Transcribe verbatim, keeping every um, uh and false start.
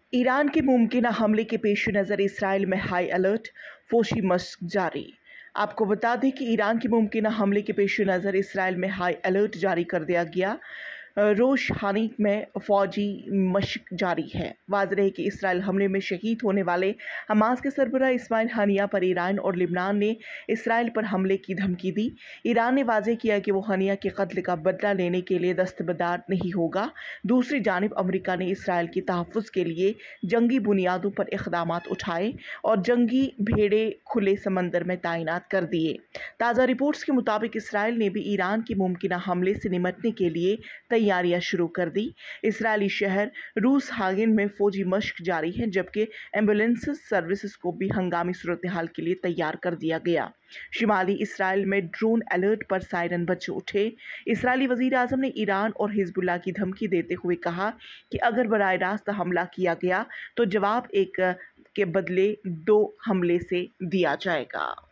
Iran के मुमकिन हमले के पेश नज़र इसराइल में हाई अलर्ट, फौजी मशक जारी। आपको बता दें कि ईरान के मुमकिन हमले के पेश नज़र इसराइल में हाई अलर्ट जारी कर दिया गया। रोशहानी में फौजी मशक जारी है। वाज़ रहे कि इसराइल हमले में शहीद होने वाले हमास के सरबराह इस्माइल हनिया पर ईरान और लिबनान ने इसराइल पर हमले की धमकी दी। ईरान ने वाज़ेह किया कि वो हनिया के कत्ल का बदला लेने के लिए दस्तबरदार नहीं होगा। दूसरी जानिब अमेरिका ने इसराइल की तहफ़्फ़ुज़ के लिए जंगी बुनियादों पर इक़दाम उठाए और जंगी भेड़े खुले समंदर में तैनात कर दिए। ताज़ा रिपोर्ट्स के मुताबिक इसराइल ने भी ईरान के मुमकिन हमले से निमटने के लिए तैयारियां शुरू कर दी। इसराइली शहर रूस हागिन में फौजी मशक जारी है, जबकि एम्बुलेंस सर्विसेज को भी हंगामी सूरत हाल के लिए तैयार कर दिया गया। शिमाली इसराइल में ड्रोन अलर्ट पर सायरन बज उठे। इसराइली वज़ीर आज़म ने ईरान और हिजबुल्लाह की धमकी देते हुए कहा कि अगर बराह रास्त हमला किया गया तो जवाब एक के बदले दो हमले से दिया जाएगा।